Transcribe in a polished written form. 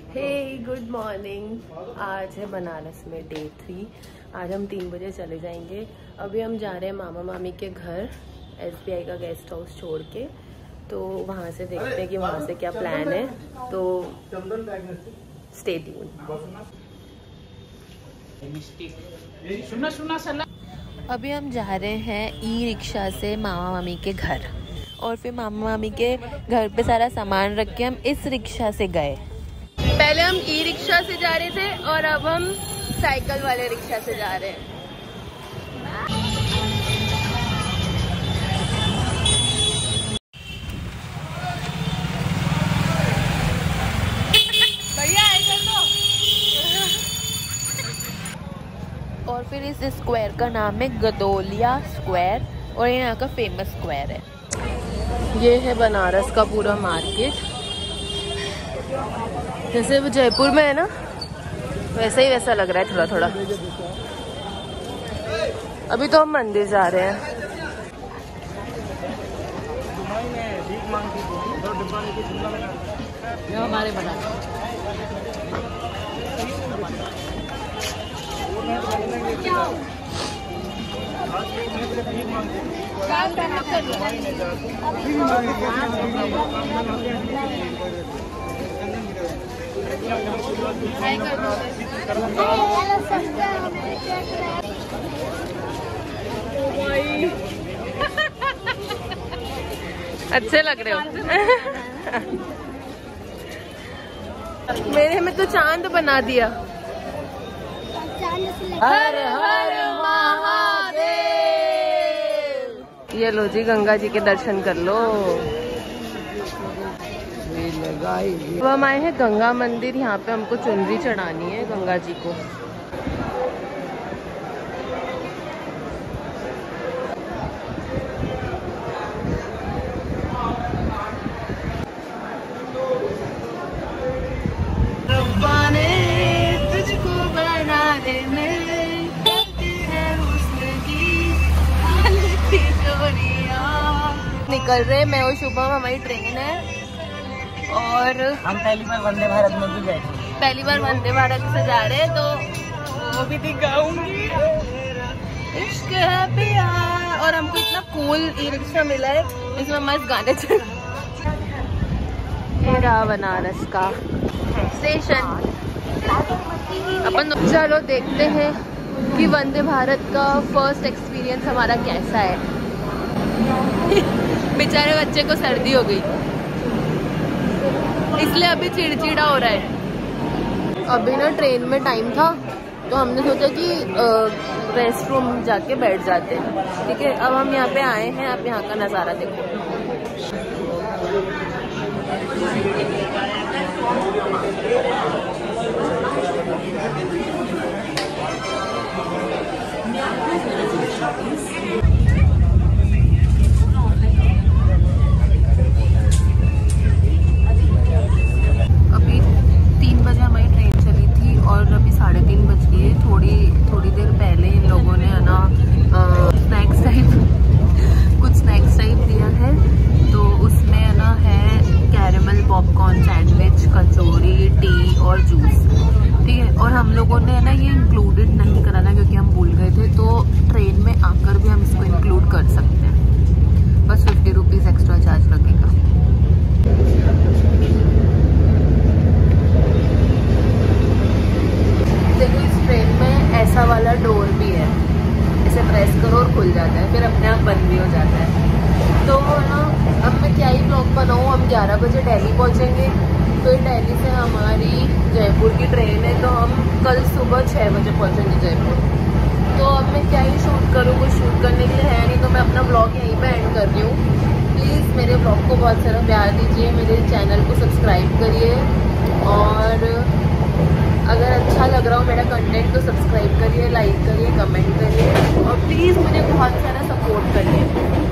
हे good morning. आज है बनारस में डे 3। आज हम 3 बजे चले जाएंगे। अभी हम जा रहे हैं मामा मामी के घर, SBI का गेस्ट हाउस छोड़ के। तो वहाँ से देखते हैं कि वहाँ से क्या प्लान है, तो स्टे ट्यून। अभी हम जा रहे हैं ई-रिक्शा से मामा मामी के घर, और फिर मामा मामी के घर पे सारा सामान रख के हम इस रिक्शा से गए। पहले हम ई-रिक्शा से जा रहे थे और अब हम साइकिल वाले रिक्शा से जा रहे हैं। और फिर इस स्क्वायर का नाम है गदोलिया स्क्वायर, और ये यहाँ का फेमस स्क्वायर है। ये है बनारस का पूरा मार्केट, जैसे वो जयपुर में है ना, वैसा ही वैसा लग रहा है थोड़ा थोड़ा। अभी तो हम मंदिर जा रहे हैं। हमारे अच्छे लग रहे हो। मेरे में तो चांद बना दिया। हर हर महादेव। ये लो जी, गंगा जी के दर्शन कर लो। अब हम आए हैं गंगा मंदिर। यहाँ पे हमको चुनरी चढ़ानी है गंगा जी को। निकल रहे, मैं और शुभम, हमारी ट्रेन है और हम पहली बार वंदे भारत में भी बैठे। पहली बार वंदे भारत से जा रहे हैं, तो वो भी दिखाऊंगी। इश्क है प्यार। और हमको इतना कूल ई-रिक्शा मिला है, इसमें मस्त गाने चल। ये रहा बनारस का स्टेशन। अपन चलो देखते हैं कि वंदे भारत का फर्स्ट एक्सपीरियंस हमारा कैसा है। बेचारे बच्चे को सर्दी हो गई, इसलिए अभी चिड़चिड़ा हो रहा है। अभी ना ट्रेन में टाइम था, तो हमने सोचा कि रेस्ट रूम जाके बैठ जाते हैं। ठीक है, अब हम यहाँ पे आए हैं। आप यहाँ का नज़ारा देखो। अभी 3 बजे हमारी ट्रेन चली थी और अभी 3:30 बज गए। थोड़ी देर पहले इन लोगों ने है ना कुछ स्नैक्स टाइप दिया है। तो उसमें है ना caramel popcorn sandwich, kachori, tea और जूस। ठीक है, और हम लोगों ने है ना ये इंक्लूडेड नहीं करा था क्योंकि हम भूल गए थे। तो ट्रेन में आकर भी हम इसको इंक्लूड कर सकते हैं, बस 50 रुपीज़ एक्स्ट्रा चार्ज लगेगा। देखो, इस ट्रेन में ऐसा वाला डोर भी है, इसे प्रेस करो और खुल जाता है, फिर अपने आप बंद भी हो जाता है। तो ना अब मैं क्या ही ब्लॉग बनाऊँ। हम 11 बजे दिल्ली पहुँचेंगे, तो दिल्ली से हमारी जयपुर की ट्रेन है, तो हम कल सुबह 6 बजे पहुँचेंगे जयपुर। तो अब मैं क्या ही शूट करूँ, कुछ शूट करने के लिए है नहीं, तो मैं अपना ब्लॉग यहीं पे एंड कर रही हूँ। प्लीज़ मेरे ब्लॉग को बहुत सारा प्यार दीजिए, मेरे चैनल को सब्सक्राइब करिए, और अगर अच्छा लग रहा हो मेरा कंटेंट तो सब्सक्राइब करिए, लाइक करिए, कमेंट करिए, और प्लीज़ मुझे बहुत सारा सपोर्ट करिए।